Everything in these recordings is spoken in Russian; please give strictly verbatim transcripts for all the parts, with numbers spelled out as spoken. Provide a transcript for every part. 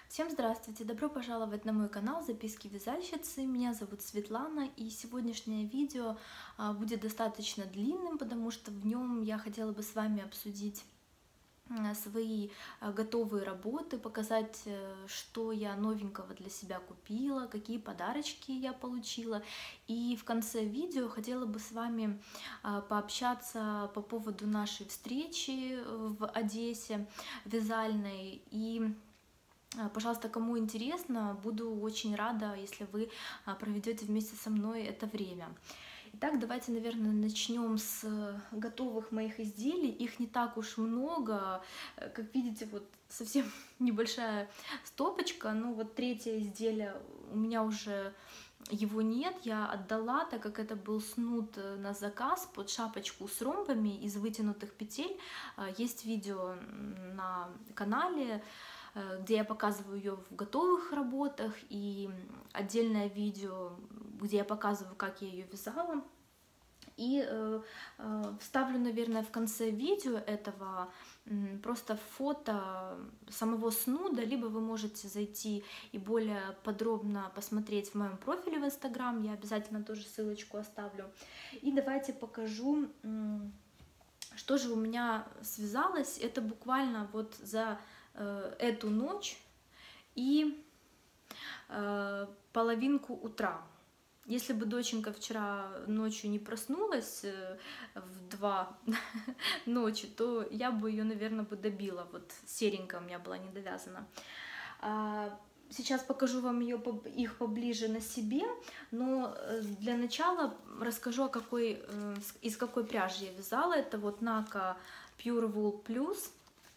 Всем здравствуйте! Добро пожаловать на мой канал Записки вязальщицы. Меня зовут Светлана, и сегодняшнее видео а, будет достаточно длинным, потому что в нем я хотела бы с вами обсудить а, свои а, готовые работы, показать, что я новенького для себя купила, какие подарочки я получила. И в конце видео хотела бы с вами а, пообщаться по поводу нашей встречи в Одессе вязальной. И пожалуйста, кому интересно, буду очень рада, если вы проведете вместе со мной это время. Итак, давайте, наверное, начнем с готовых моих изделий. Их не так уж много. Как видите, вот совсем небольшая стопочка. Ну вот третье изделие у меня уже его нет. Я отдала, так как это был снуд на заказ под шапочку с ромбами из вытянутых петель. Есть видео на канале, где я показываю ее в готовых работах, и отдельное видео, где я показываю, как я ее вязала. И э, э, вставлю, наверное, в конце видео этого э, просто фото самого снуда, либо вы можете зайти и более подробно посмотреть в моем профиле в Инстаграм, я обязательно тоже ссылочку оставлю. И давайте покажу, э, что же у меня связалось. Это буквально вот за эту ночь и э, половинку утра. Если бы доченька вчера ночью не проснулась э, в два ночи, то я бы ее, наверное, бы добила. Вот серенькая у меня была недовязана. А, сейчас покажу вам ее, их поближе на себе, но для начала расскажу, о какой, из какой пряжи я вязала. Это вот Naka Pure Wool Plus.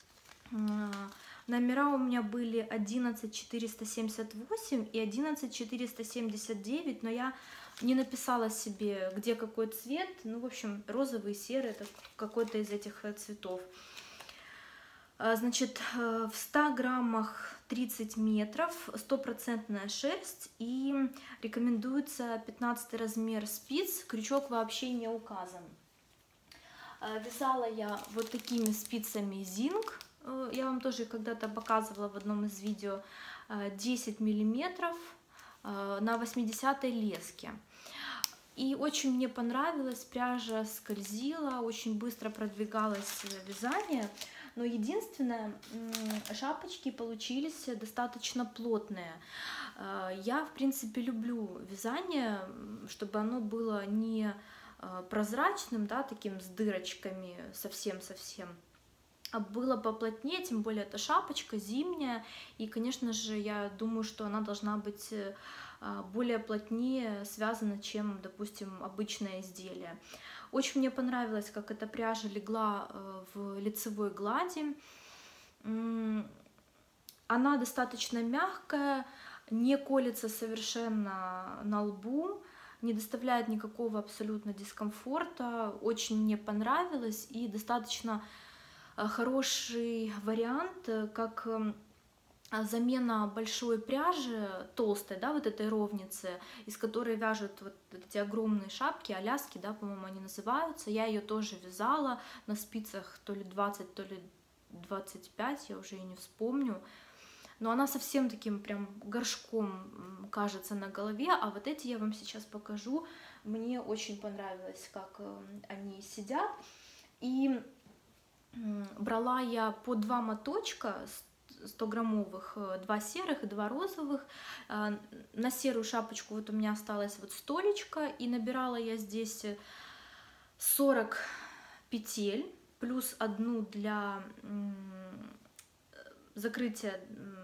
Номера у меня были одиннадцать четыреста семьдесят восемь и одиннадцать четыреста семьдесят девять, но я не написала себе, где какой цвет. Ну, в общем, розовый, серый, это какой-то из этих цветов. Значит, в ста граммах тридцать метров, стопроцентная шерсть, и рекомендуется пятнадцатый размер спиц, крючок вообще не указан. Вязала я вот такими спицами Зинг. Я вам тоже когда-то показывала в одном из видео, десять миллиметров на восьмидесятой леске. И очень мне понравилось, пряжа скользила, очень быстро продвигалось вязание. Но единственное, шапочки получились достаточно плотные. Я, в принципе, люблю вязание, чтобы оно было не прозрачным, да, таким с дырочками совсем-совсем, а было поплотнее, тем более это шапочка зимняя, и, конечно же, я думаю, что она должна быть более плотнее связана, чем, допустим, обычное изделие. Очень мне понравилось, как эта пряжа легла в лицевой глади. Она достаточно мягкая, не колется совершенно на лбу, не доставляет никакого абсолютно дискомфорта. Очень мне понравилось, и достаточно хороший вариант, как замена большой пряжи, толстой, да, вот этой ровницы, из которой вяжут вот эти огромные шапки, аляски, да, по-моему, они называются. Я ее тоже вязала на спицах то ли двадцать, то ли двадцать пять, я уже и не вспомню. Но она совсем таким прям горшком кажется на голове, а вот эти я вам сейчас покажу. Мне очень понравилось, как они сидят. И брала я по два моточка сто граммовых, два серых и два розовых. На серую шапочку вот у меня осталась вот столечко, и набирала я здесь сорок петель, плюс одну для закрытия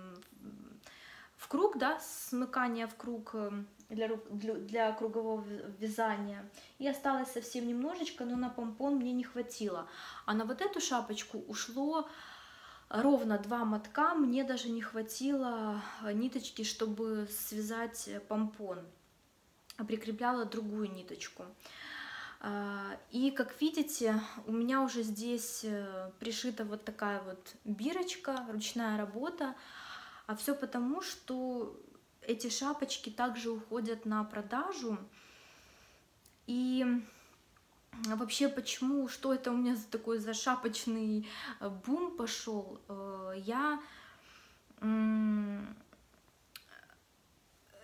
в круг, да, смыкания в круг для, для, для кругового вязания. И осталось совсем немножечко, но на помпон мне не хватило. А на вот эту шапочку ушло ровно два мотка, мне даже не хватило ниточки, чтобы связать помпон. Прикрепляла другую ниточку. И, как видите, у меня уже здесь пришита вот такая вот бирочка, ручная работа. А все потому, что эти шапочки также уходят на продажу. И вообще, почему, что это у меня за такой за шапочный бум пошел? Я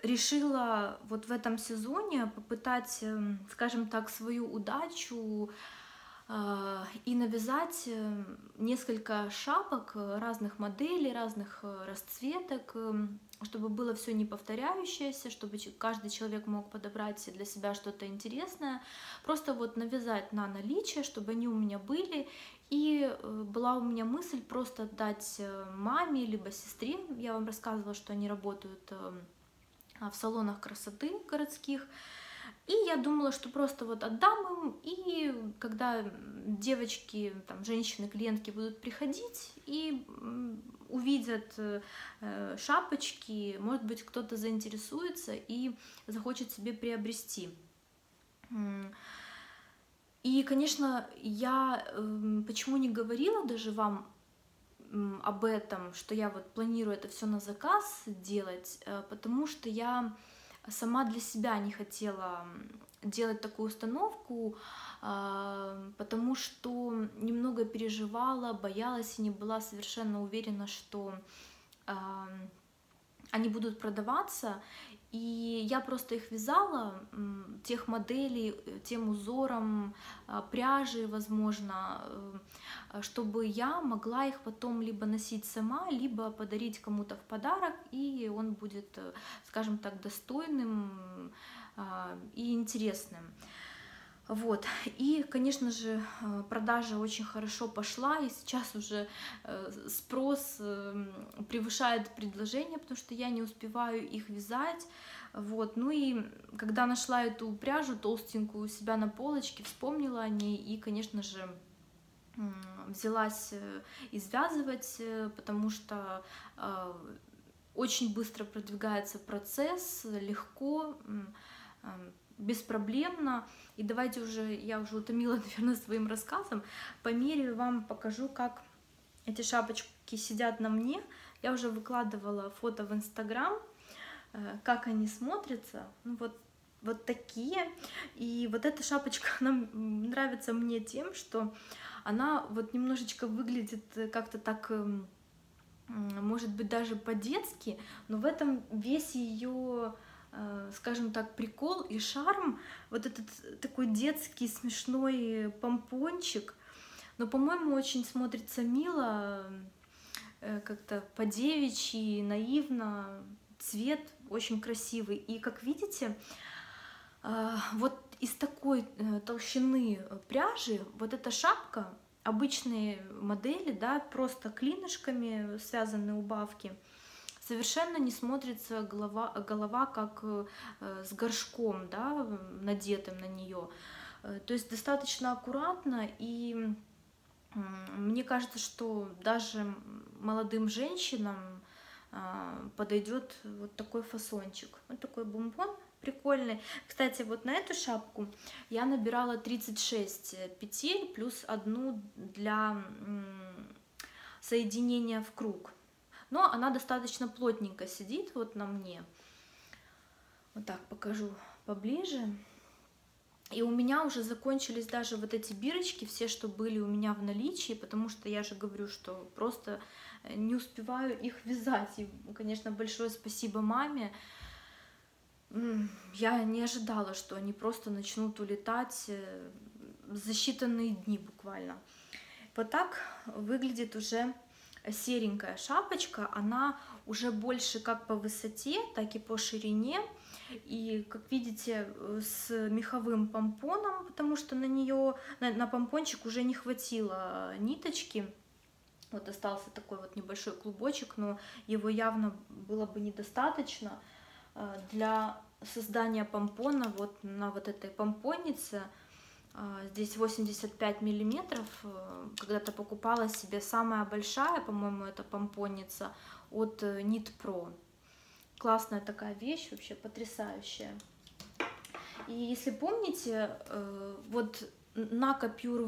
решила вот в этом сезоне попытать, скажем так, свою удачу и навязать несколько шапок разных моделей, разных расцветок, чтобы было все не повторяющееся, чтобы каждый человек мог подобрать для себя что-то интересное. Просто вот навязать на наличие, чтобы они у меня были. И была у меня мысль просто отдать маме либо сестре. Я вам рассказывала, что они работают в салонах красоты городских. И я думала, что просто вот отдам им, и когда девочки, там, женщины, клиентки будут приходить и увидят шапочки, может быть, кто-то заинтересуется и захочет себе приобрести. И, конечно, я почему не говорила даже вам об этом, что я вот планирую это все на заказ делать, потому что я сама для себя не хотела делать такую установку, потому что немного переживала, боялась и не была совершенно уверена, что они будут продаваться. И я просто их вязала, тех моделей, тем узором, пряжи, возможно, чтобы я могла их потом либо носить сама, либо подарить кому-то в подарок, и он будет, скажем так, достойным и интересным. Вот, и, конечно же, продажа очень хорошо пошла, и сейчас уже спрос превышает предложение, потому что я не успеваю их вязать. Вот, ну и когда нашла эту пряжу толстенькую у себя на полочке, вспомнила о ней и, конечно же, взялась извязывать, потому что очень быстро продвигается процесс, легко, беспроблемно. И давайте уже, я уже утомила, наверное, своим рассказом, померяю вам, покажу, как эти шапочки сидят на мне. Я уже выкладывала фото в Инстаграм, как они смотрятся. Ну, вот, вот такие. И вот эта шапочка, она нравится мне тем, что она вот немножечко выглядит как-то так, может быть, даже по-детски, но в этом весь ее, скажем так, прикол и шарм, вот этот такой детский смешной помпончик, но, по-моему, очень смотрится мило, как-то по-девичьи, наивно, цвет очень красивый. И, как видите, вот из такой толщины пряжи вот эта шапка, обычные модели, да, просто клинышками связанные убавки, совершенно не смотрится голова, голова как с горшком, да, надетым на нее. То есть достаточно аккуратно, и мне кажется, что даже молодым женщинам подойдет вот такой фасончик. Вот такой бомбон прикольный. Кстати, вот на эту шапку я набирала тридцать шесть петель плюс одну для соединения в круг. Но она достаточно плотненько сидит вот на мне. Вот так покажу поближе. И у меня уже закончились даже вот эти бирочки, все, что были у меня в наличии, потому что я же говорю, что просто не успеваю их вязать. И, конечно, большое спасибо маме. Я не ожидала, что они просто начнут улетать за считанные дни буквально. Вот так выглядит уже серенькая шапочка. Она уже больше как по высоте, так и по ширине. И, как видите, с меховым помпоном, потому что на нее, на, на помпончик уже не хватило ниточки. Вот остался такой вот небольшой клубочек, но его явно было бы недостаточно для создания помпона. Вот на вот этой помпоннице здесь восемьдесят пять миллиметров. Когда-то покупала себе самая большая, по-моему, это помпонница от Knit Pro. Классная такая вещь, вообще потрясающая. И если помните, вот Naka Pure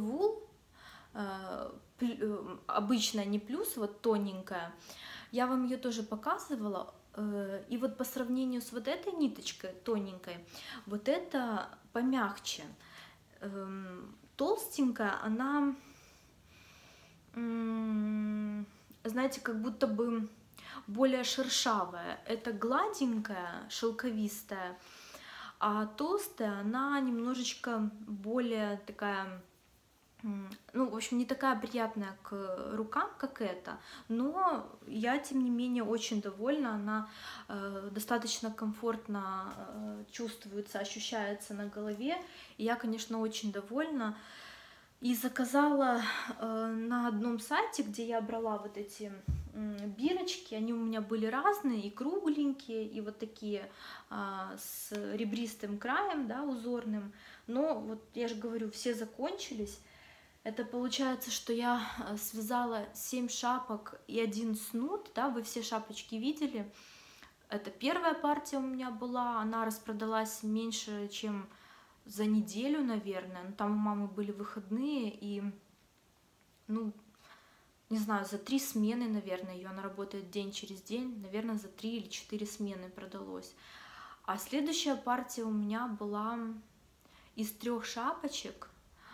Wool, обычная, не плюс, вот тоненькая, я вам ее тоже показывала. И вот по сравнению с вот этой ниточкой тоненькой, вот это помягче. Толстенькая, она, знаете, как будто бы более шершавая. Это гладенькая, шелковистая, а толстая, она немножечко более такая, ну, в общем, не такая приятная к рукам, как эта, но я, тем не менее, очень довольна, она э, достаточно комфортно э, чувствуется, ощущается на голове, и я, конечно, очень довольна. И заказала э, на одном сайте, где я брала вот эти э, бирочки, они у меня были разные, и кругленькие, и вот такие э, с ребристым краем, да, узорным, но вот я же говорю, все закончились. Это получается, что я связала семь шапок и один снуд, да, вы все шапочки видели. Это первая партия у меня была, она распродалась меньше, чем за неделю, наверное. Ну, там у мамы были выходные, и, ну, не знаю, за три смены, наверное, ее, она работает день через день, наверное, за три или четыре смены продалось. А следующая партия у меня была из трех шапочек,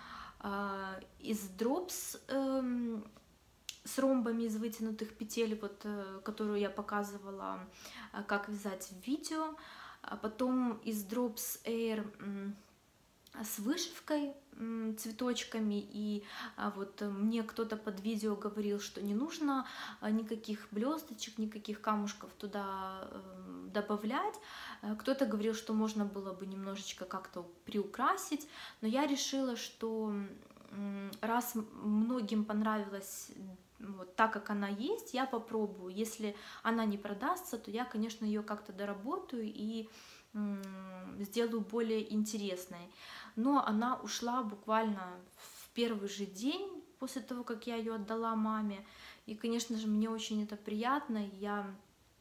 из дропс э, с ромбами из вытянутых петель, вот, э, которую я показывала, э, как вязать в видео, а потом из дропс Air э, с вышивкой, э, цветочками, и э, вот мне кто-то под видео говорил, что не нужно никаких блесточек, никаких камушков туда э, добавлять. Кто-то говорил, что можно было бы немножечко как-то приукрасить, но я решила, что раз многим понравилось вот так, как она есть, я попробую. Если она не продастся, то я, конечно, ее как-то доработаю и сделаю более интересной. Но она ушла буквально в первый же день после того, как я ее отдала маме. И, конечно же, мне очень это приятно. Я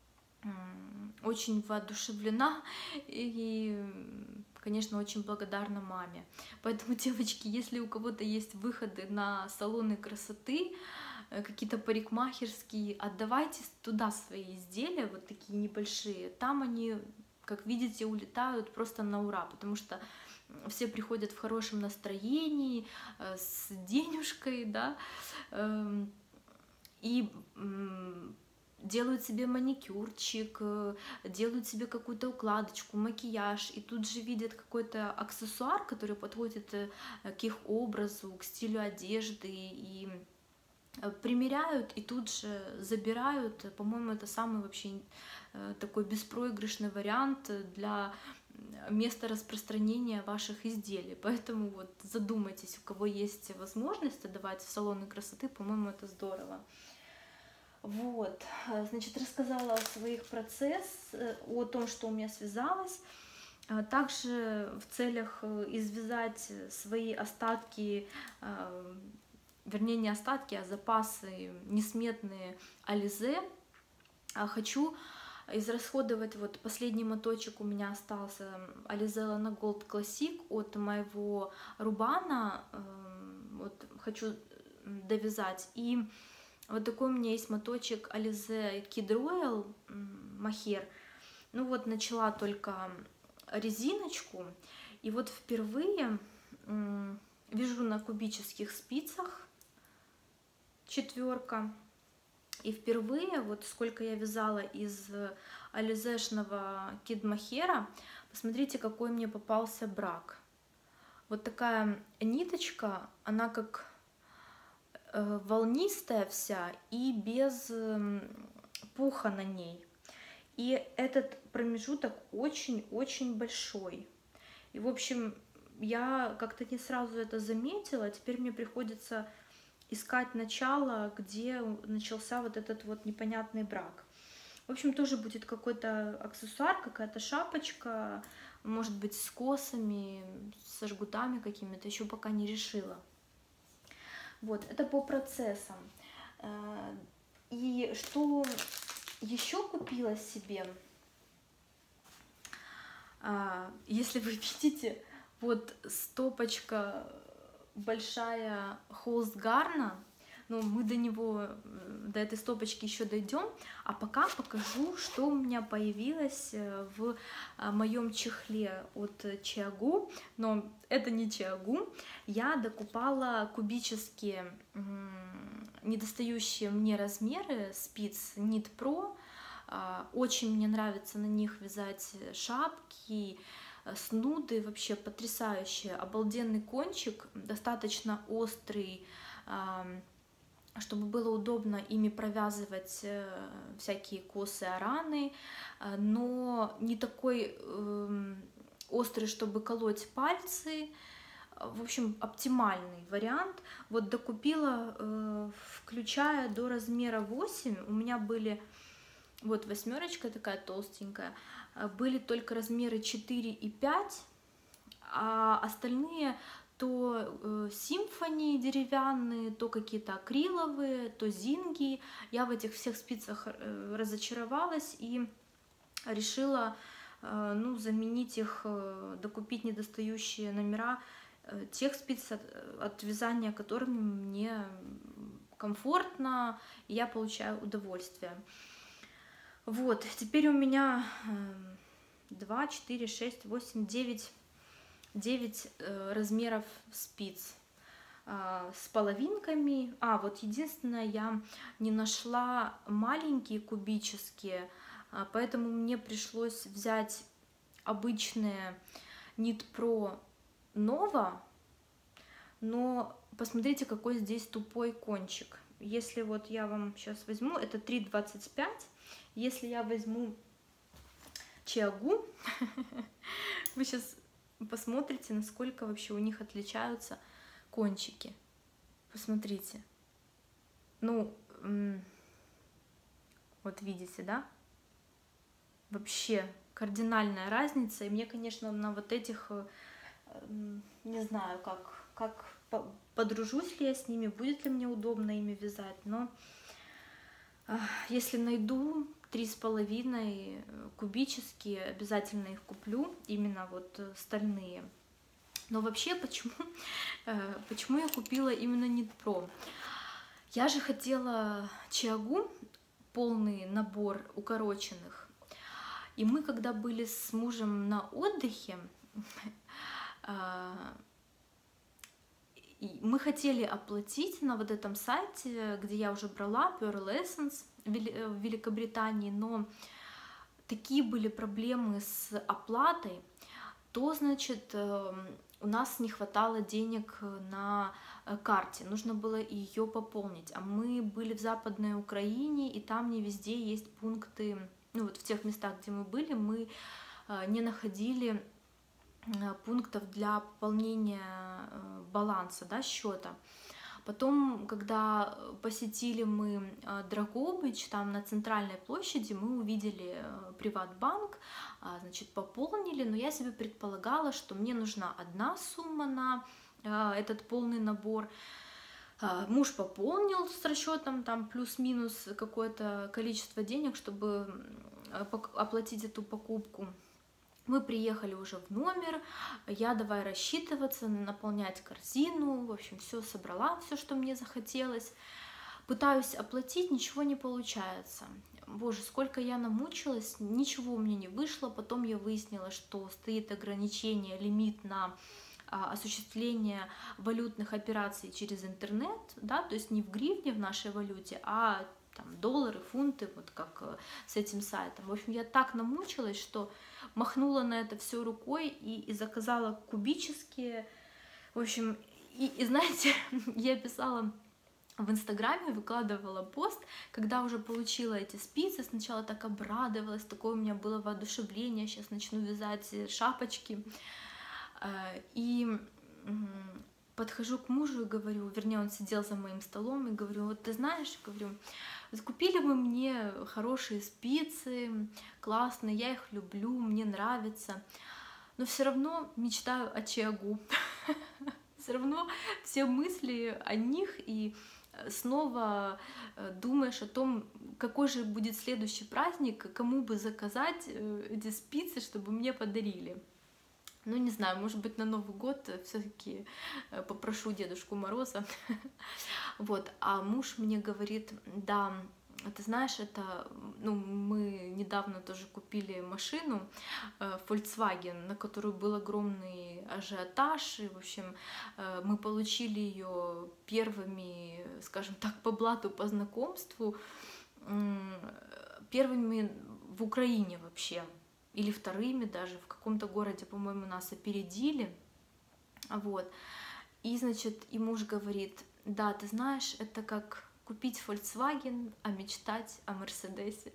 очень воодушевлена и, конечно, очень благодарна маме. Поэтому, девочки, если у кого-то есть выходы на салоны красоты, какие-то парикмахерские, отдавайте туда свои изделия, вот такие небольшие. Там они, как видите, улетают просто на ура, потому что все приходят в хорошем настроении, с денежкой, да, и делают себе маникюрчик, делают себе какую-то укладочку, макияж, и тут же видят какой-то аксессуар, который подходит к их образу, к стилю одежды, и примеряют, и тут же забирают. По-моему, это самый вообще такой беспроигрышный вариант для места распространения ваших изделий. Поэтому вот задумайтесь, у кого есть возможность отдавать в салоны красоты, по-моему, это здорово. Вот, значит, рассказала о своих процессах, о том, что у меня связалось. Также в целях извязать свои остатки, вернее, не остатки, а запасы несметные Ализе, хочу израсходовать. Вот последний моточек у меня остался, Alize Lana Gold Classic от моего Рубана, вот хочу довязать. И вот такой у меня есть моточек Alize Kid Royal мохер. Ну вот начала только резиночку, и вот впервые вяжу на кубических спицах, четверка. И впервые, вот сколько я вязала из ализешного Kid мохера, посмотрите, какой мне попался брак. Вот такая ниточка, она как волнистая вся и без пуха на ней. И этот промежуток очень-очень большой. И, в общем, я как-то не сразу это заметила. Теперь мне приходится искать начало, где начался вот этот вот непонятный брак. В общем, тоже будет какой-то аксессуар, какая-то шапочка, может быть, с косами, со жгутами какими-то, еще пока не решила. Вот, это по процессам. И что еще купила себе? Если вы видите, вот стопочка большая Холстгарна, но мы до него, до этой стопочки еще дойдем, а пока покажу, что у меня появилось в моем чехле от Чиагу, но это не Чиагу, я докупала кубические недостающие мне размеры спиц Knit Pro Очень мне нравится на них вязать шапки, снуды, вообще потрясающие, обалденный кончик, достаточно острый, чтобы было удобно ими провязывать всякие косы, араны, но не такой острый, чтобы колоть пальцы. В общем, оптимальный вариант. Вот докупила, включая до размера восемь. У меня были, вот восьмерочка такая толстенькая, были только размеры четыре и пять, а остальные то симфонии деревянные, то какие-то акриловые, то зинги. Я в этих всех спицах разочаровалась и решила, ну, заменить их, докупить недостающие номера тех спиц, от, от вязания которыми мне комфортно, и я получаю удовольствие. Вот, теперь у меня два, четыре, шесть, восемь, девять, девять размеров спиц с половинками. А, вот единственное, я не нашла маленькие кубические, поэтому мне пришлось взять обычные Knit Pro Nova, но посмотрите, какой здесь тупой кончик. Если вот я вам сейчас возьму, это три двадцать пять, если я возьму Чиагу, вы сейчас посмотрите, насколько вообще у них отличаются кончики. Посмотрите. Ну, вот видите, да? Вообще кардинальная разница. И мне, конечно, на вот этих, не знаю, как, как подружусь ли я с ними, будет ли мне удобно ими вязать, но если найду три с половиной кубические, обязательно их куплю, именно вот стальные. Но вообще, почему, почему я купила именно Knit Pro? Я же хотела Чиагу, полный набор укороченных. И мы, когда были с мужем на отдыхе, мы хотели оплатить на вот этом сайте, где я уже брала, Pearl Essence в Великобритании, но такие были проблемы с оплатой, то, значит, у нас не хватало денег на карте, нужно было ее пополнить. А мы были в Западной Украине, и там не везде есть пункты. Ну вот в тех местах, где мы были, мы не находили пунктов для пополнения баланса, да, счета. Потом, когда посетили мы Драгобыч, там на центральной площади, мы увидели Приватбанк, значит, пополнили, но я себе предполагала, что мне нужна одна сумма на этот полный набор. Муж пополнил с расчетом там плюс-минус какое-то количество денег, чтобы оплатить эту покупку. Мы приехали уже в номер, я давай рассчитываться, наполнять корзину, в общем, все собрала, все, что мне захотелось. Пытаюсь оплатить, ничего не получается. Боже, сколько я намучилась, ничего у меня не вышло. Потом я выяснила, что стоит ограничение, лимит на осуществление валютных операций через интернет, да, то есть не в гривне, в нашей валюте, а там доллары, фунты, вот как с этим сайтом. В общем, я так намучилась, что махнула на это все рукой и, и заказала кубические. В общем, и, и знаете, я писала в Инстаграме, выкладывала пост, когда уже получила эти спицы, сначала так обрадовалась, такое у меня было воодушевление, сейчас начну вязать шапочки. И подхожу к мужу и говорю, вернее, он сидел за моим столом, и говорю, вот ты знаешь, говорю, купили бы мне хорошие спицы, классные, я их люблю, мне нравится, но все равно мечтаю о Чиагу. Все равно все мысли о них, и снова думаешь о том, какой же будет следующий праздник, кому бы заказать эти спицы, чтобы мне подарили. Ну, не знаю, может быть, на Новый год все-таки попрошу Дедушку Мороза. Вот, а муж мне говорит, да, ты знаешь, это, ну, мы недавно тоже купили машину Volkswagen, на которую был огромный ажиотаж, и, в общем, мы получили ее первыми, скажем так, по блату, по знакомству. первыми в Украине вообще, или вторыми даже, в каком-то городе, по-моему, нас опередили, вот, и, значит, и муж говорит: да, ты знаешь, это как купить Volkswagen, а мечтать о Мерседесе.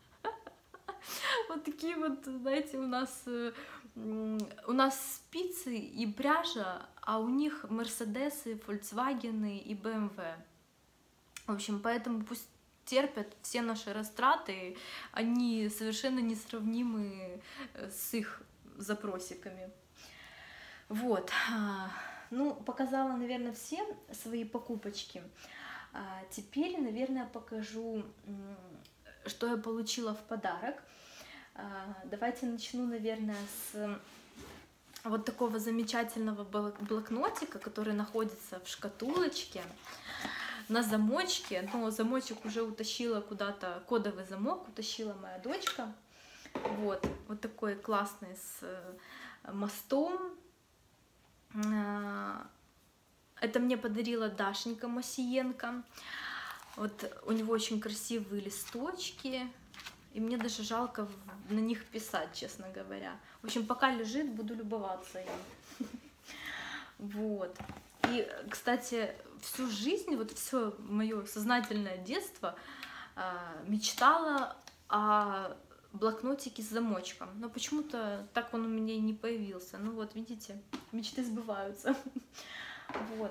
Вот такие вот, знаете, у нас у нас спицы и пряжа, а у них Мерседесы, Фольксвагены и бэ эм вэ. В общем, поэтому пусть терпят все наши растраты, они совершенно несравнимы с их запросиками. Вот. Ну, показала, наверное, все свои покупочки. Теперь, наверное, покажу, что я получила в подарок. Давайте начну, наверное, с вот такого замечательного блокнотика, который находится в шкатулочке на замочке. Но замочек уже утащила куда-то, кодовый замок утащила моя дочка. Вот, вот такой классный с мостом. Это мне подарила Дашенька Мосиенко. Вот у него очень красивые листочки. И мне даже жалко на них писать, честно говоря. В общем, пока лежит, буду любоваться им. Вот. И, кстати, всю жизнь, вот все мое сознательное детство мечтала о блокнотике с замочком. Но почему-то так он у меня и не появился. Ну вот, видите, мечты сбываются. Вот.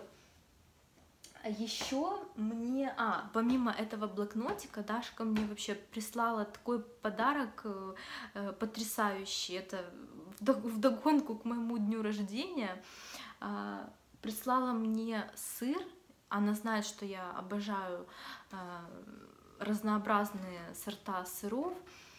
Еще мне, а, помимо этого блокнотика, Дашка мне вообще прислала такой подарок э, потрясающий. Это вдогонку к моему дню рождения. Э, прислала мне сыр. Она знает, что я обожаю э, разнообразные сорта сыров.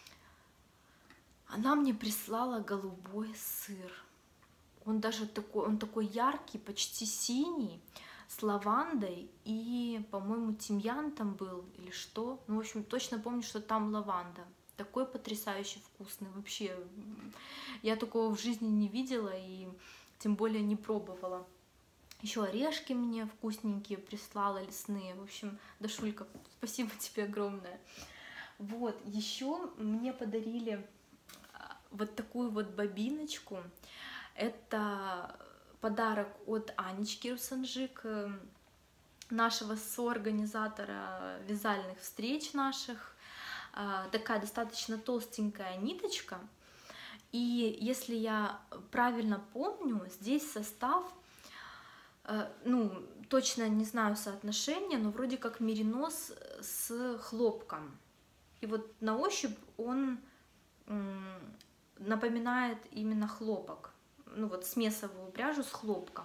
Она мне прислала голубой сыр. Он даже такой, он такой яркий, почти синий, с лавандой и, по-моему, тимьян там был или что. Ну, в общем, точно помню, что там лаванда. Такой потрясающе вкусный. Вообще, я такого в жизни не видела и тем более не пробовала. Еще орешки мне вкусненькие прислала, лесные. В общем, Дашулька, спасибо тебе огромное. Вот, еще мне подарили вот такую вот бобиночку. Это подарок от Анечки Русанжик, нашего соорганизатора вязальных встреч наших. Такая достаточно толстенькая ниточка. И если я правильно помню, здесь состав, ну, точно не знаю соотношения, но вроде как меринос с хлопком. И вот на ощупь он напоминает именно хлопок. Ну вот смесовую пряжу с хлопком.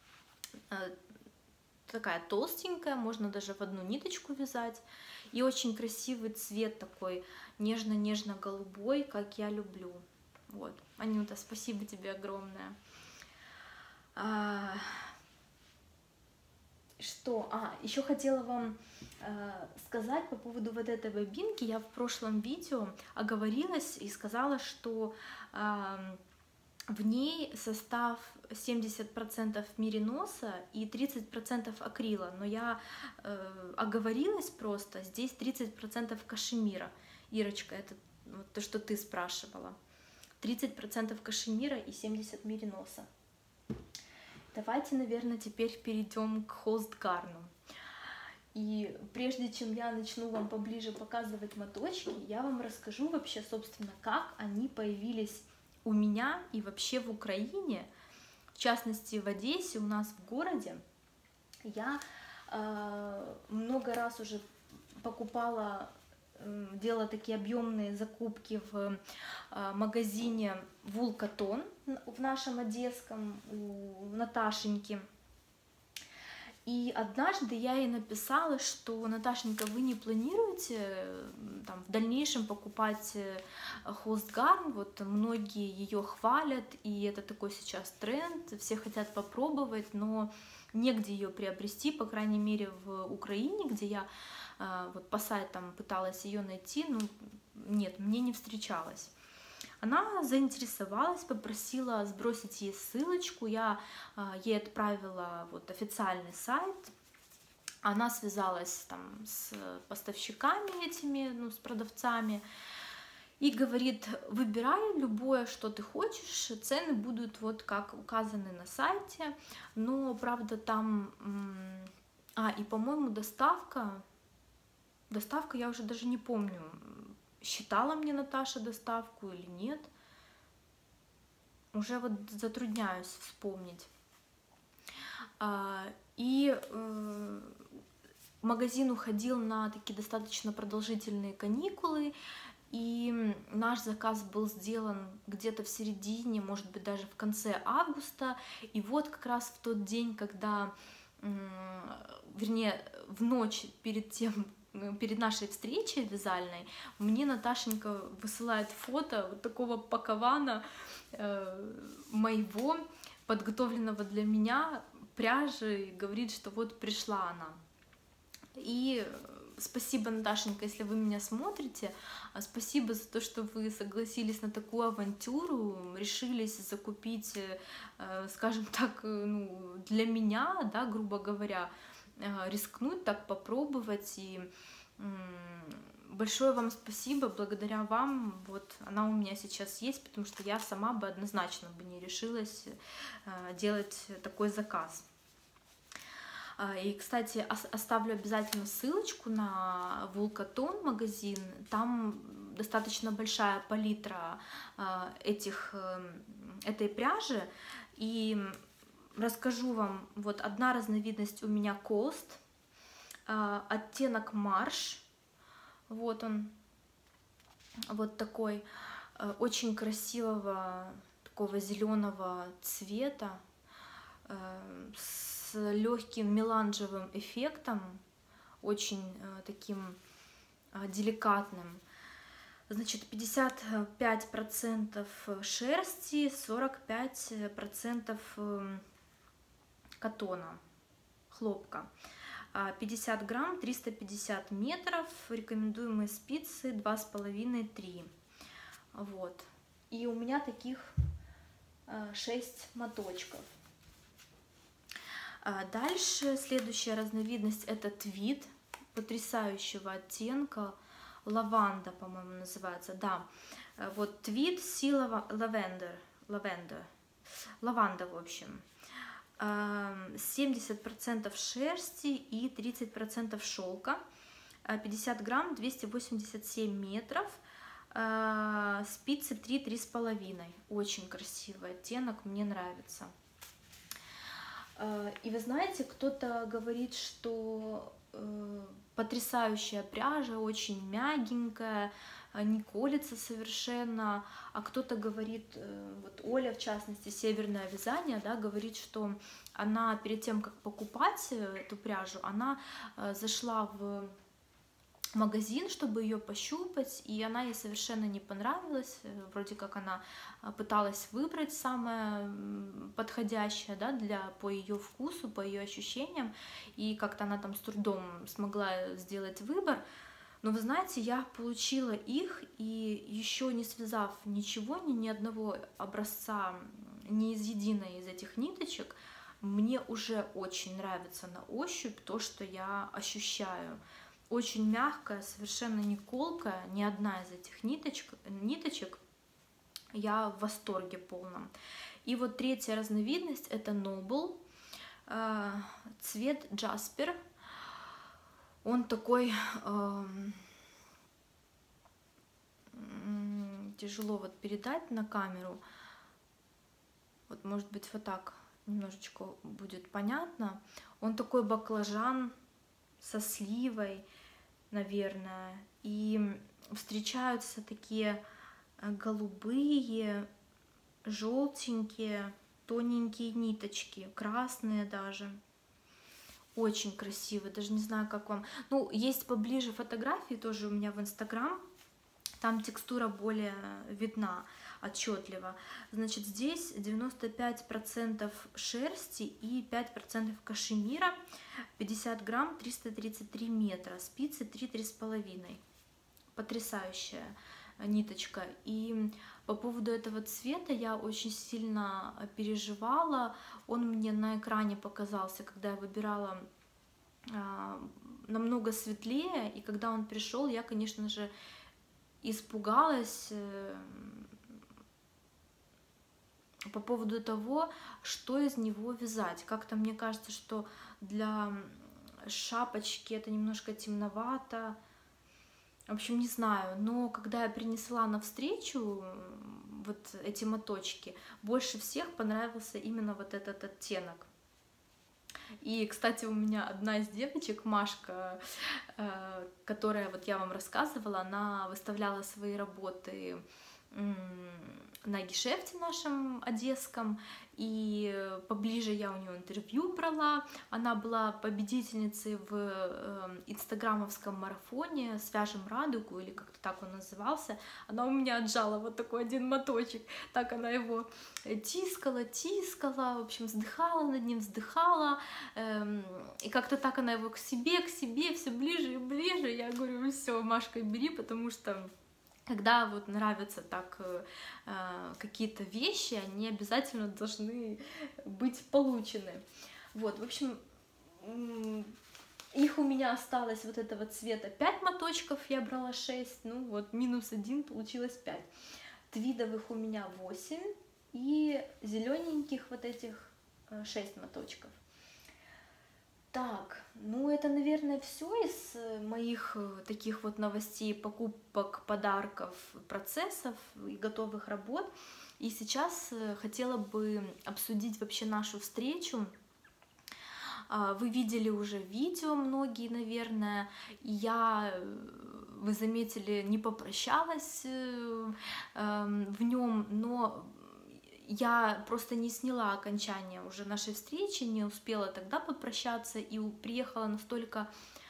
Такая толстенькая, можно даже в одну ниточку вязать. И очень красивый цвет такой, нежно-нежно-голубой, как я люблю. Вот, Анюта, спасибо тебе огромное. А, что? А, еще хотела вам э, сказать по поводу вот этой бобинки. Я в прошлом видео оговорилась и сказала, что э, в ней состав семьдесят процентов мериноса и тридцать процентов акрила, но я э, оговорилась просто, здесь тридцать процентов кашемира. Ирочка, это вот то, что ты спрашивала. тридцать процентов кашемира и семьдесят процентов мериноса. Давайте, наверное, теперь перейдем к холстгарну. И прежде чем я начну вам поближе показывать моточки, я вам расскажу вообще, собственно, как они появились у меня и вообще в Украине, в частности в Одессе, у нас в городе. Я э, много раз уже покупала, э, делала такие объемные закупки в э, магазине Вулкатон в нашем одесском, у Наташеньки. И однажды я ей написала, что: Наташенька, вы не планируете там в дальнейшем покупать холстгарн? Вот многие ее хвалят, и это такой сейчас тренд, все хотят попробовать, но негде ее приобрести, по крайней мере в Украине, где я вот по сайтам пыталась ее найти, ну нет, мне не встречалась. Она заинтересовалась, попросила сбросить ей ссылочку, я ей отправила вот официальный сайт Она связалась там с поставщиками этими, ну, с продавцами, и говорит: выбирай любое, что ты хочешь, цены будут вот как указаны на сайте, но, правда, там... А, и, по-моему, доставка, доставка, я уже даже не помню, считала мне Наташа доставку или нет, уже вот затрудняюсь вспомнить. И магазин уходил на такие достаточно продолжительные каникулы, и наш заказ был сделан где-то в середине, может быть, даже в конце августа, и вот как раз в тот день, когда, вернее, в ночь перед тем, перед нашей встречей вязальной, мне Наташенька высылает фото вот такого пакована э, моего, подготовленного для меня, пряжи, и говорит, что вот пришла она. И спасибо, Наташенька, если вы меня смотрите, спасибо за то, что вы согласились на такую авантюру, решились закупить, скажем так, ну, для меня, да, грубо говоря, рискнуть, так попробовать. И большое вам спасибо, благодаря вам вот она у меня сейчас есть, потому что я сама бы однозначно бы не решилась делать такой заказ. И, кстати, оставлю обязательно ссылочку на Вулкатон магазин. Там достаточно большая палитра этих, этой пряжи. И расскажу вам, вот одна разновидность у меня Coast, оттенок Марш. Вот он, вот такой, очень красивого, такого зеленого цвета, с легким меланжевым эффектом, очень э, таким э, деликатным. Значит, пятьдесят пять процентов шерсти, сорок пять процентов катона, хлопка. пятьдесят грамм, триста пятьдесят метров, рекомендуемые спицы два с половиной — три. Вот. И у меня таких шесть моточков. Дальше следующая разновидность — это твид потрясающего оттенка, лаванда, по-моему, называется, да. Вот твид си лавендер, лавендер, лаванда, в общем. семьдесят процентов шерсти и тридцать процентов шелка, пятьдесят грамм, двести восемьдесят семь метров, спицы три — три с половиной. Очень красивый оттенок, мне нравится. И вы знаете, кто-то говорит, что потрясающая пряжа, очень мягенькая, не колется совершенно, а кто-то говорит, вот Оля, в частности, Северное Вязание, да, говорит, что она перед тем, как покупать эту пряжу, она зашла в магазин, чтобы ее пощупать, и она ей совершенно не понравилась. Вроде как она пыталась выбрать самое подходящее, да, для, по ее вкусу, по ее ощущениям, и как-то она там с трудом смогла сделать выбор. Но вы знаете, я получила их, и еще не связав ничего, ни, ни одного образца, ни из единой из этих ниточек, мне уже очень нравится на ощупь то, что я ощущаю. Очень мягкая, совершенно не колкая, ни одна из этих ниточек, ниточек. Я в восторге полном. И вот третья разновидность — это Noble, цвет Jasper. Он такой, э, тяжело вот передать на камеру. Вот, может быть, вот так немножечко будет понятно. Он такой баклажан со сливой, наверное, и встречаются такие голубые, желтенькие, тоненькие ниточки, красные даже. Очень красиво, даже не знаю, как вам. Ну, есть поближе фотографии тоже у меня в Инстаграм, там текстура более видна, отчетливо. Значит, здесь девяносто пять процентов шерсти и пять процентов кашемира, пятьдесят грамм, триста тридцать три метра, спицы три — три с половиной. Потрясающая ниточка. И по поводу этого цвета я очень сильно переживала. Он мне на экране показался, когда я выбирала намного светлее, и когда он пришел, я, конечно же, испугалась по поводу того, что из него вязать. Как-то мне кажется, что для шапочки это немножко темновато. В общем, не знаю, но когда я принесла навстречу вот эти моточки, больше всех понравился именно вот этот оттенок. И, кстати, у меня одна из девочек, Машка, которая, вот я вам рассказывала, она выставляла свои работы на гешефте нашем одесском, и поближе я у нее интервью брала. Она была победительницей в инстаграмовском марафоне «Свяжем радугу», или как-то так он назывался. Она у меня отжала вот такой один моточек, так она его тискала, тискала, в общем, вздыхала над ним, вздыхала, и как-то так она его к себе, к себе, все ближе и ближе. Я говорю, все, Машка, бери, потому что когда вот нравятся так э, какие-то вещи, они обязательно должны быть получены. Вот, в общем, их у меня осталось вот этого цвета пять моточков, я брала шесть, ну вот минус один, получилось пять. Твидовых у меня восемь и зелененьких вот этих шесть моточков. Так, ну это, наверное, все из моих таких вот новостей, покупок, подарков, процессов и готовых работ. И сейчас хотела бы обсудить вообще нашу встречу. Вы видели уже видео, многие, наверное, и я, вы заметили, не попрощалась в нем, но я просто не сняла окончание уже нашей встречи, не успела тогда попрощаться и приехала настолько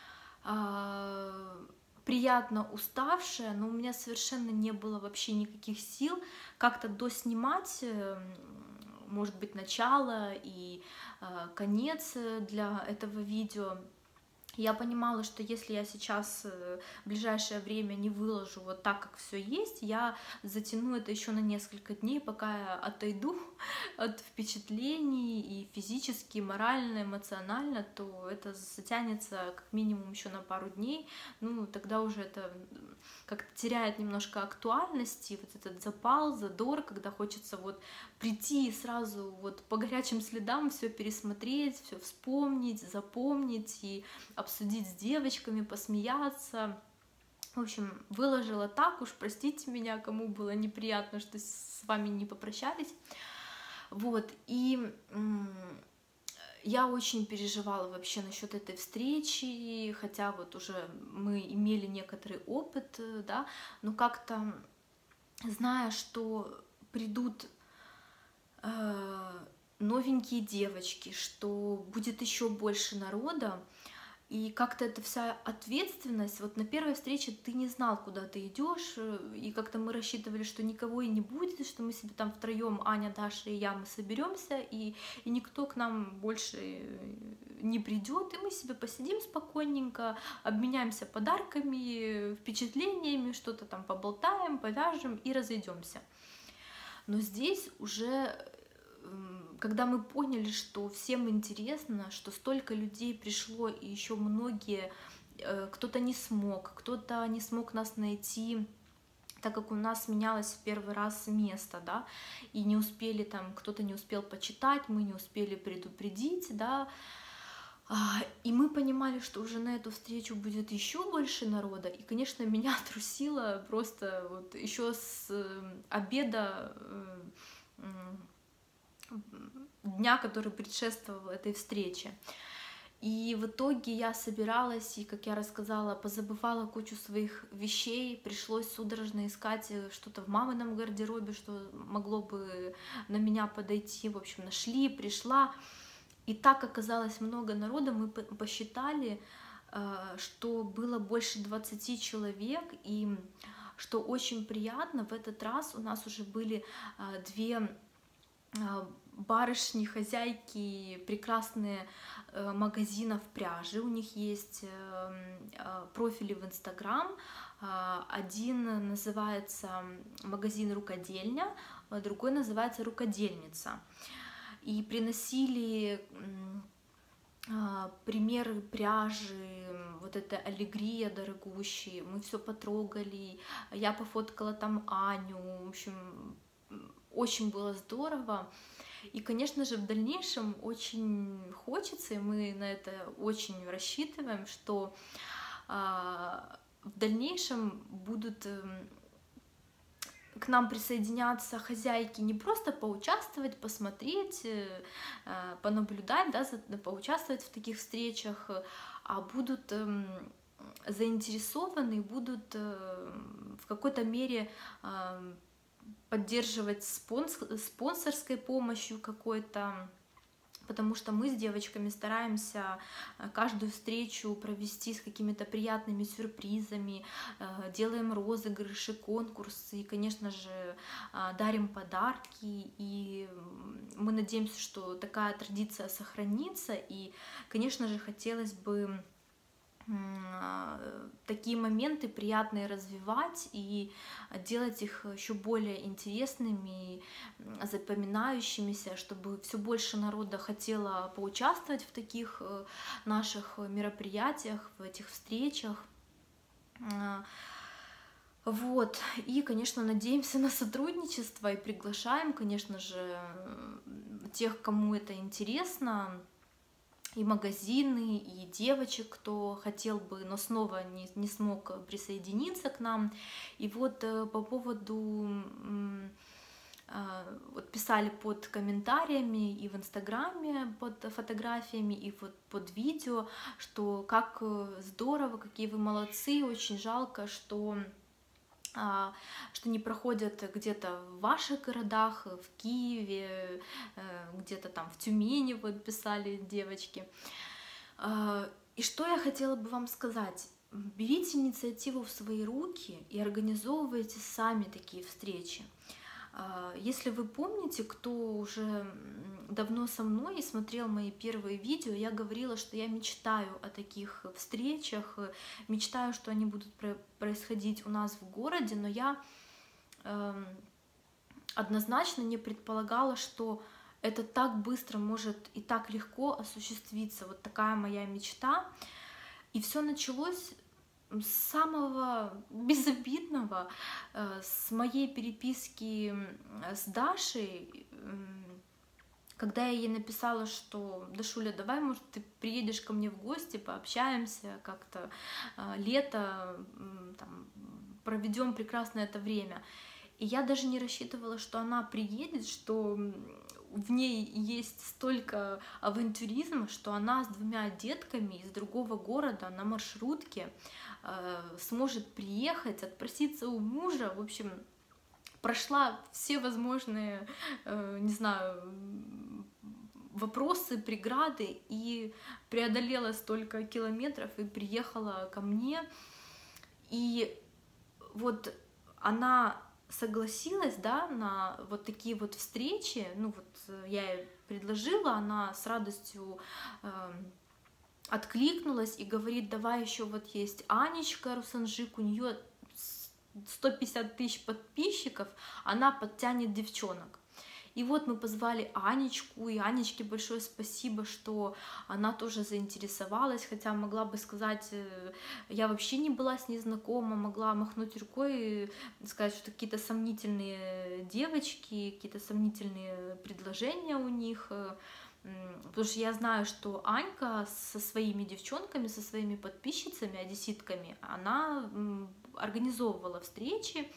э, приятно уставшая, но у меня совершенно не было вообще никаких сил как-то доснимать, может быть, начало и э, конец для этого видео. Я понимала, что если я сейчас в ближайшее время не выложу вот так, как все есть, я затяну это еще на несколько дней, пока я отойду от впечатлений и физически, и морально, эмоционально, то это затянется как минимум еще на пару дней. Ну, тогда уже это как-то теряет немножко актуальности, вот этот запал, задор, когда хочется вот прийти и сразу вот по горячим следам все пересмотреть, все вспомнить, запомнить и обсудить с девочками, посмеяться. В общем, выложила так, уж простите меня, кому было неприятно, что с вами не попрощались. Вот, и я очень переживала вообще насчет этой встречи, хотя вот уже мы имели некоторый опыт, да, но как-то, зная, что придут э, новенькие девочки, что будет еще больше народа, и как-то эта вся ответственность, вот на первой встрече ты не знал, куда ты идешь, и как-то мы рассчитывали, что никого и не будет, что мы себе там втроем, Аня, Даша и я, мы соберемся, и, и никто к нам больше не придет, и мы себе посидим спокойненько, обменяемся подарками, впечатлениями, что-то там поболтаем, повяжем и разойдемся. Но здесь уже, когда мы поняли, что всем интересно, что столько людей пришло, и еще многие, кто-то не смог, кто-то не смог нас найти, так как у нас менялось в первый раз место, да, и не успели там, кто-то не успел почитать, мы не успели предупредить, да, и мы понимали, что уже на эту встречу будет еще больше народа, и, конечно, меня трусило просто вот еще с обеда дня, который предшествовал этой встрече. И в итоге я собиралась, и, как я рассказала, позабывала кучу своих вещей, пришлось судорожно искать что-то в мамином гардеробе, что могло бы на меня подойти. В общем, нашли, пришла. И так оказалось много народа, мы посчитали, что было больше двадцати человек, и что очень приятно, в этот раз у нас уже были две барышни, хозяйки прекрасные магазинов пряжи, у них есть профили в Инстаграм, один называется магазин «Рукодельня», другой называется «Рукодельница», и приносили примеры пряжи, вот эта аллегрия дорогущие, мы все потрогали, я пофоткала там Аню, в общем, очень было здорово. И, конечно же, в дальнейшем очень хочется, и мы на это очень рассчитываем, что а, в дальнейшем будут к нам присоединяться хозяйки не просто поучаствовать, посмотреть, понаблюдать, да, поучаствовать в таких встречах, а будут заинтересованы, будут в какой-то мере поддерживать спонсорской помощью какой-то, потому что мы с девочками стараемся каждую встречу провести с какими-то приятными сюрпризами, делаем розыгрыши, конкурсы и, конечно же, дарим подарки, и мы надеемся, что такая традиция сохранится, и, конечно же, хотелось бы такие моменты приятные развивать и делать их еще более интересными, запоминающимися, чтобы все больше народа хотело поучаствовать в таких наших мероприятиях, в этих встречах. Вот, и, конечно, надеемся на сотрудничество и приглашаем, конечно же, тех, кому это интересно, и магазины, и девочек, кто хотел бы, но снова не, не смог присоединиться к нам. И вот по поводу, вот писали под комментариями и в Инстаграме под фотографиями, и вот под видео, что как здорово, какие вы молодцы, очень жалко, что что не проходят где-то в ваших городах, в Киеве, где-то там в Тюмени, вот писали девочки. И что я хотела бы вам сказать? Берите инициативу в свои руки и организовывайте сами такие встречи. Если вы помните, кто уже давно со мной и смотрел мои первые видео, я говорила, что я мечтаю о таких встречах, мечтаю, что они будут происходить у нас в городе, но я однозначно не предполагала, что это так быстро может и так легко осуществиться. Вот такая моя мечта. И все началось с самого безобидного, с моей переписки с Дашей, когда я ей написала, что: Дашуля, давай, может, ты приедешь ко мне в гости, пообщаемся как-то, лето, там, проведем прекрасно это время. И я даже не рассчитывала, что она приедет, что в ней есть столько авантюризма, что она с двумя детками из другого города на маршрутке э, сможет приехать, отпроситься у мужа. В общем, прошла все возможные, э, не знаю, вопросы, преграды и преодолела столько километров и приехала ко мне. И вот она согласилась, да, на вот такие вот встречи. Ну вот я ей предложила, она с радостью э, откликнулась и говорит: давай, еще вот есть Анечка Русанжик, у нее сто пятьдесят тысяч подписчиков, она подтянет девчонок. И вот мы позвали Анечку, и Анечке большое спасибо, что она тоже заинтересовалась, хотя могла бы сказать, я вообще не была с ней знакома, могла махнуть рукой и сказать, что какие-то сомнительные девочки, какие-то сомнительные предложения у них, потому что я знаю, что Анька со своими девчонками, со своими подписчицами, одесситками, она организовывала встречи,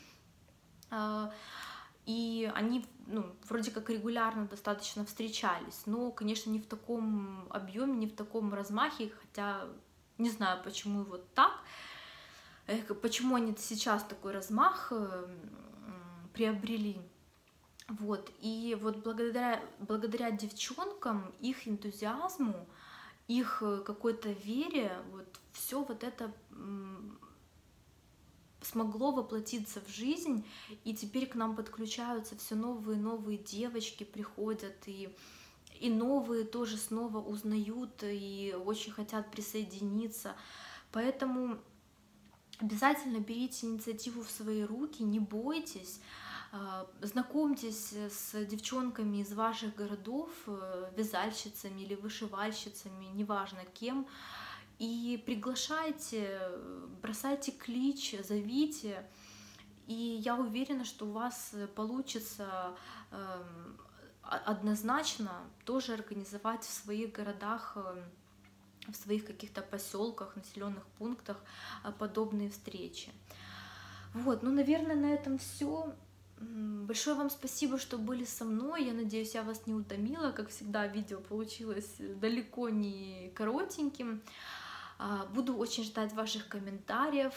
и они, ну, вроде как регулярно достаточно встречались, но, конечно, не в таком объеме, не в таком размахе, хотя не знаю, почему вот так, почему они сейчас такой размах приобрели. Вот, и вот благодаря, благодаря девчонкам, их энтузиазму, их какой-то вере, вот все вот это смогло воплотиться в жизнь, и теперь к нам подключаются все новые и новые девочки, приходят, и, и новые тоже снова узнают и очень хотят присоединиться. Поэтому обязательно берите инициативу в свои руки, не бойтесь. Знакомьтесь с девчонками из ваших городов, вязальщицами или вышивальщицами, неважно кем, и приглашайте, бросайте клич, зовите. И я уверена, что у вас получится однозначно тоже организовать в своих городах, в своих каких-то поселках, населенных пунктах подобные встречи. Вот, ну, наверное, на этом все. Большое вам спасибо, что были со мной. Я надеюсь, я вас не утомила. Как всегда, видео получилось далеко не коротеньким. Буду очень ждать ваших комментариев,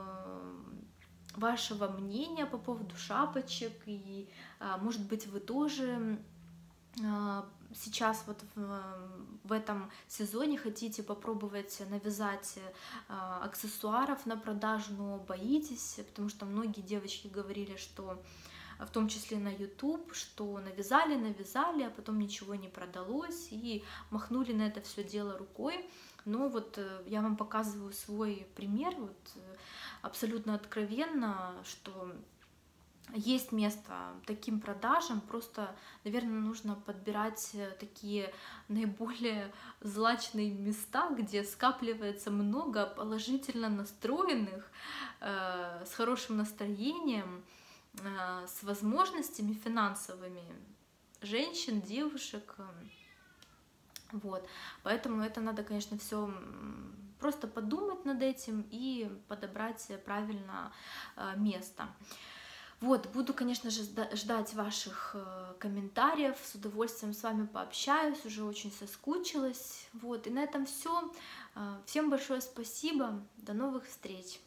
вашего мнения по поводу шапочек. И, может быть, вы тоже сейчас вот в, в этом сезоне хотите попробовать навязать аксессуаров на продажу, но боитесь, потому что многие девочки говорили, что в том числе на YouTube, что навязали, навязали, а потом ничего не продалось и махнули на это все дело рукой. Но вот я вам показываю свой пример, вот абсолютно откровенно, что есть место таким продажам, просто, наверное, нужно подбирать такие наиболее злачные места, где скапливается много положительно настроенных, э, с хорошим настроением, э, с возможностями финансовыми женщин, девушек. Вот. Поэтому это надо, конечно, все просто подумать над этим и подобрать правильно э, место. Вот, буду, конечно же, ждать ваших комментариев, с удовольствием с вами пообщаюсь, уже очень соскучилась. Вот, и на этом все. Всем большое спасибо, до новых встреч!